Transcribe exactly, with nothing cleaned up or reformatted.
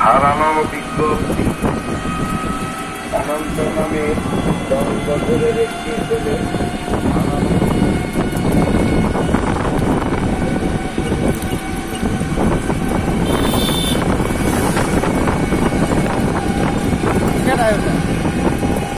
হারানো বিজ্ঞপ্তি অনন্ত নামের দশ বছরের একটি ছেলে হারানো